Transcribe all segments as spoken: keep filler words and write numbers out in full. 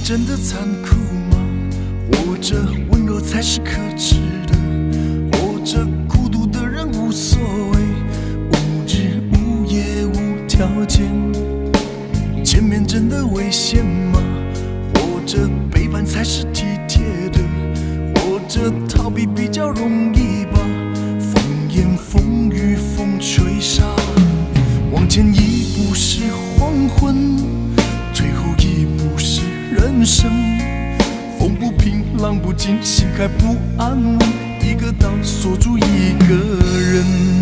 真的残酷吗？活着温柔才是可耻的，活着孤独的人无所谓，无日无夜无条件。前面真的危险吗？活着背叛才是体贴的，活着逃避比较容易吧。风言风语风吹沙，往前一步是黄昏，退后一步是人生。风不平浪不静，心还不安稳，一个岛锁住一个人。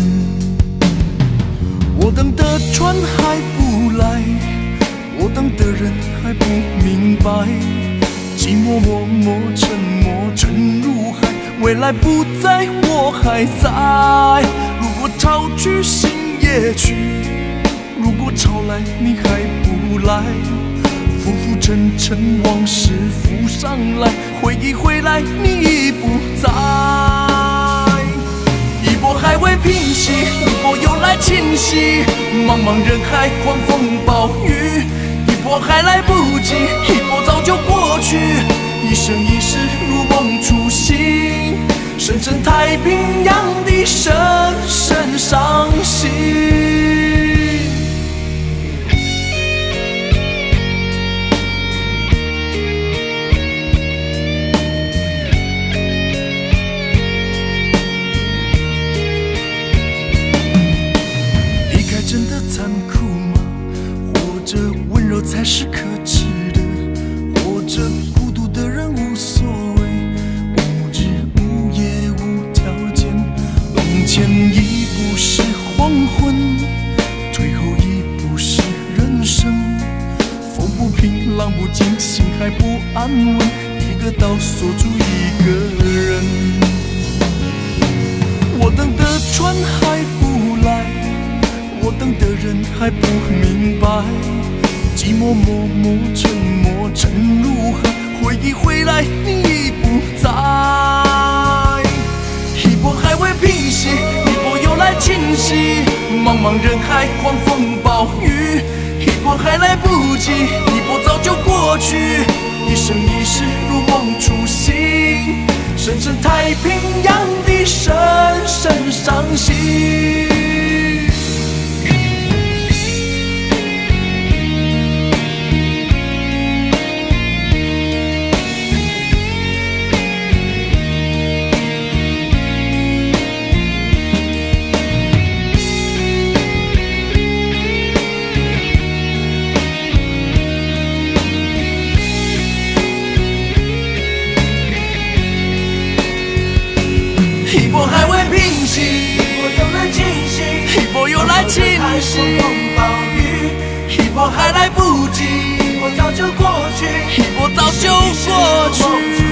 我等的船还不来，我等的人还不明白，寂寞默默沉默沉入海，未来不在我还在。如果潮去心也去，如果潮来你还不来，浮浮沉沉往事浮上来，回忆回来你已不在。一波还未平息，一波又来侵袭，茫茫人海狂风暴雨，一波还来不及，一波早就过去，一生一世如梦初醒，深深太平洋的深深伤心。真的残酷吗？活着温柔才是可耻的，活着孤独的人无所谓，无日无夜无条件。往前一步是黄昏，退后一步是人生。风不平浪不静，心还不安稳，一个岛锁住一个人。我等的船还不来，我等的人还不明白，寂寞默默沉默沉入海，回忆回来你已不在。一波还未平息，一波又来侵袭，茫茫人海狂风暴雨，一波还来不及，一波早就过去，一生一世如梦初醒，深深太平洋的深深伤心。一波还未平息，一波又来侵袭，一波又来侵袭，一波还来不及，一波早就过去，一波早就过去。